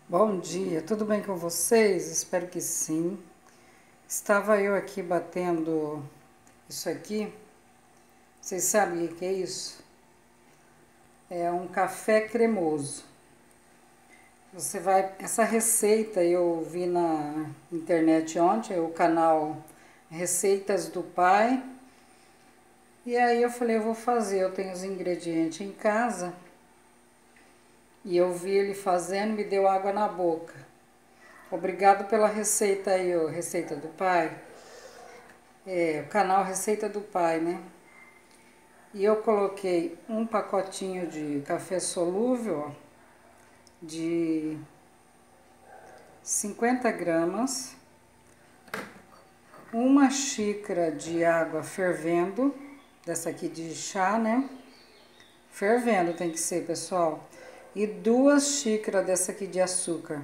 Bom dia, tudo bem com vocês? Espero que sim. Estava eu aqui batendo isso aqui. Vocês sabem o que é isso? É um café cremoso. Essa receita eu vi na internet ontem, o canal Receitas do Pai. E aí eu falei, eu vou fazer, eu tenho os ingredientes em casa. E eu vi ele fazendo, me deu água na boca. Obrigado pela receita aí, Receita do Pai. O canal Receita do Pai, né? E eu coloquei um pacotinho de café solúvel, ó, de 50 gramas, uma xícara de água fervendo, dessa aqui de chá, né? Fervendo tem que ser, pessoal. E 2 xícaras dessa aqui de açúcar.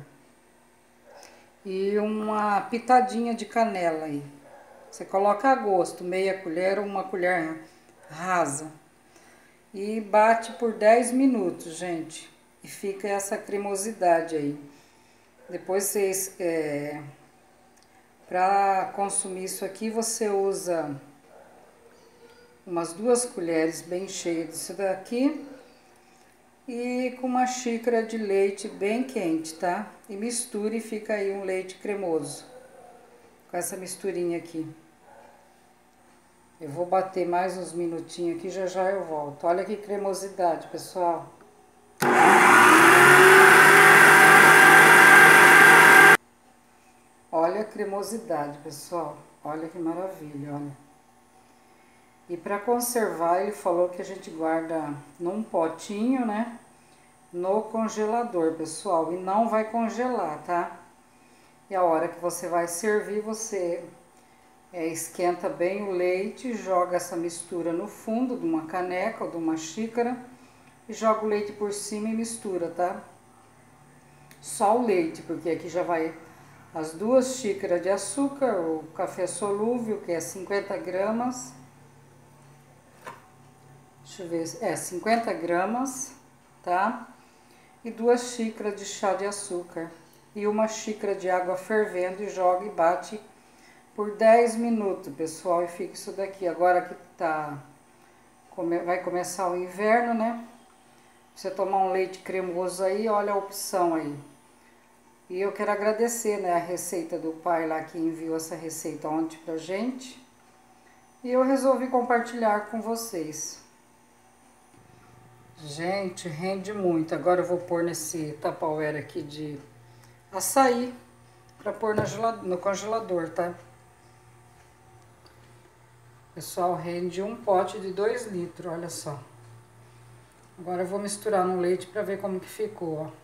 E uma pitadinha de canela aí. Você coloca a gosto, meia colher ou uma colher rasa. E bate por 10 minutos, gente. E fica essa cremosidade aí. Depois vocês, para consumir isso aqui, você usa umas 2 colheres bem cheias disso daqui. E com uma xícara de leite bem quente, tá? E misture e fica aí um leite cremoso. Com essa misturinha aqui. Eu vou bater mais uns minutinhos aqui, já já eu volto. Olha que cremosidade, pessoal. Olha a cremosidade, pessoal. Olha que maravilha, olha. E para conservar, ele falou que a gente guarda num potinho, né? No congelador, pessoal. E não vai congelar, tá? E a hora que você vai servir, você esquenta bem o leite, joga essa mistura no fundo de uma caneca ou de uma xícara e joga o leite por cima e mistura, tá? Só o leite, porque aqui já vai as 2 xícaras de açúcar, o café solúvel, que é 50 gramas. Deixa eu ver, 50 gramas, tá? E 2 xícaras de chá de açúcar. E uma xícara de água fervendo e joga e bate por 10 minutos, pessoal. E fica isso daqui. Agora que vai começar o inverno, né? Você tomar um leite cremoso aí, olha a opção aí. E eu quero agradecer, né, a Receita do Pai lá que enviou essa receita ontem pra gente. E eu resolvi compartilhar com vocês. Gente, rende muito. Agora eu vou pôr nesse Tupperware aqui de açaí pra pôr no congelador, tá? Pessoal, rende um pote de 2 litros, olha só. Agora eu vou misturar no leite pra ver como que ficou, ó.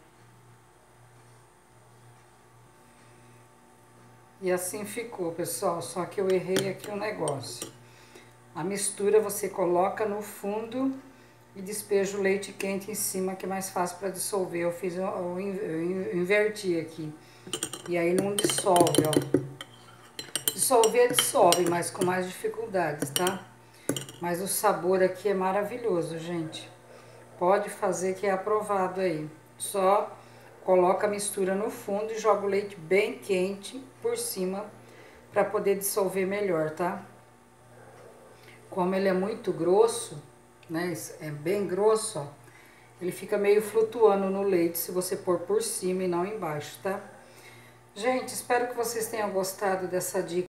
E assim ficou, pessoal, só que eu errei aqui um negócio. A mistura você coloca no fundo e despeja o leite quente em cima, que é mais fácil para dissolver. Eu inverti aqui. E aí não dissolve, ó. Dissolver, dissolve, mas com mais dificuldades, tá? Mas o sabor aqui é maravilhoso, gente. Pode fazer que é aprovado aí. Só coloca a mistura no fundo e joga o leite bem quente por cima para poder dissolver melhor, tá? Como ele é muito grosso, né? É bem grosso, ó. Ele fica meio flutuando no leite se você pôr por cima e não embaixo, tá? Gente, espero que vocês tenham gostado dessa dica